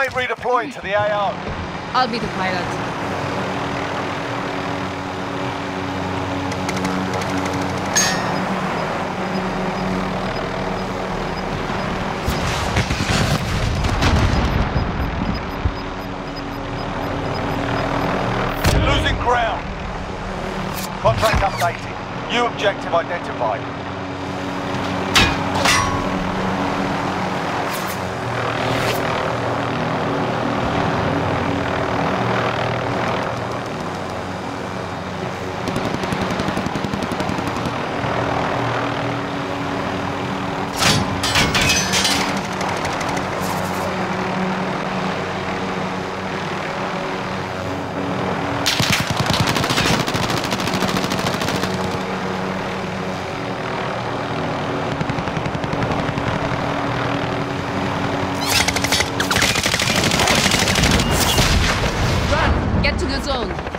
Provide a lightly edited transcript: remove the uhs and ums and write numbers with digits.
Teammate redeploying to the AO. I'll be the pilot. You're losing ground. Contract updated. New objective identified. Get to the zone.